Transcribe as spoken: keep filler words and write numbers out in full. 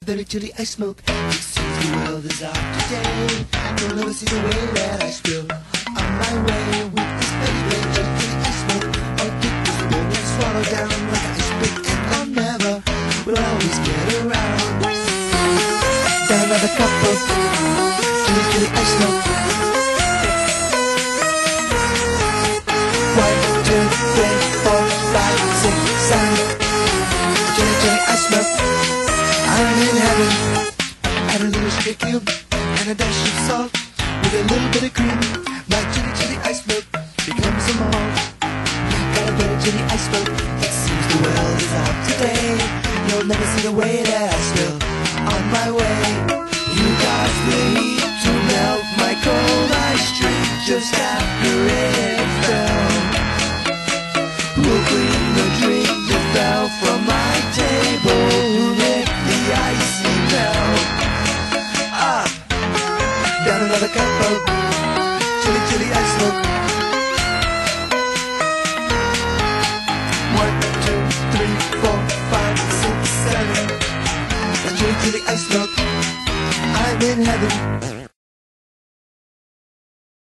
Very chilly I smoke. It seems the world is out today. You'll never see the way that I spill on my way with this baby. Very chilly I smoke. I'll take this pill and swallow down like I spit, and I'll never, will always get around. Down another cup of chilly chilly I smoke. One, two, three, four, five, six, seven. Chilly chilly I smoke. I'm in heaven. Add a little sugar cube and a dash of salt with a little bit of cream. My chilly chilly ice milk becomes a malt. Got a bit of chilly ice milk. It seems the world is out today. You'll never see the way that I spill on my way. You got the heat to melt my cold ice drink just after it fell. We'll clean the drink that fell from my table. Icy melt. Ah, down another cup of chilly chilly ice milk. One, two, three, four, five, six, seven. Chilly chilly ice milk. I'm in heaven.